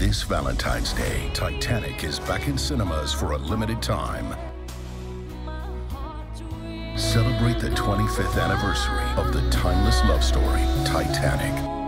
This Valentine's Day, Titanic is back in cinemas for a limited time. Celebrate the 25th anniversary of the timeless love story, Titanic.